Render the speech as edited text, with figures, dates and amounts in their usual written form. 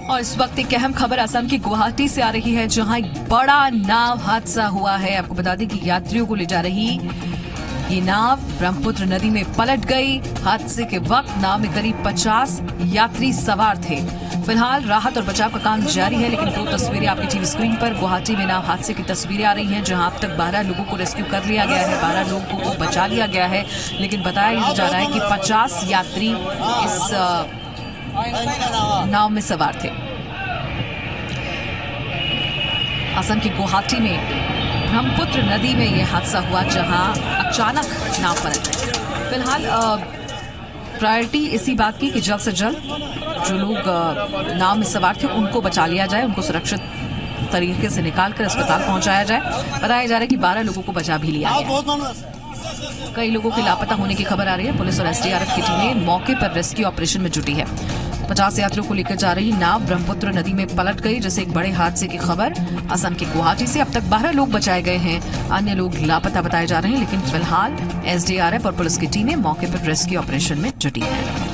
और इस वक्त एक अहम खबर असम की गुवाहाटी से आ रही है, जहां एक बड़ा नाव हादसा हुआ है। आपको बता दें कि यात्रियों को ले जा रही ये नाव ब्रह्मपुत्र नदी में पलट गई। हादसे के वक्त नाव में करीब 50 यात्री सवार थे। फिलहाल राहत और बचाव का काम जारी है, लेकिन दो तस्वीरें आपकी टीवी स्क्रीन पर गुवाहाटी में नाव हादसे की तस्वीरें आ रही हैं, जहां अब तक 12 लोगों को रेस्क्यू कर लिया गया है, 12 लोगों को बचा लिया गया है। लेकिन बताया जा रहा है कि 50 यात्री इस नाव में सवार थे। असम की गुवाहाटी में ब्रह्मपुत्र नदी में यह हादसा हुआ, जहां अचानक नाव पलट गई। फिलहाल प्रायोरिटी इसी बात की कि जल्द से जल्द जो लोग नाव में सवार थे उनको बचा लिया जाए, उनको सुरक्षित तरीके से निकालकर अस्पताल पहुंचाया जाए। बताया जा रहा है कि 12 लोगों को बचा भी लिया गया। कई लोगों के लापता होने की खबर आ रही है। पुलिस और एसडीआरएफ की टीमें मौके पर रेस्क्यू ऑपरेशन में जुटी है। 50 यात्रियों को लेकर जा रही नाव ब्रह्मपुत्र नदी में पलट गई, जैसे एक बड़े हादसे की खबर असम के गुवाहाटी से। अब तक 12 लोग बचाए गए हैं, अन्य लोग लापता बताए जा रहे हैं, लेकिन फिलहाल एसडीआरएफ और पुलिस की टीमें मौके पर रेस्क्यू ऑपरेशन में जुटी है।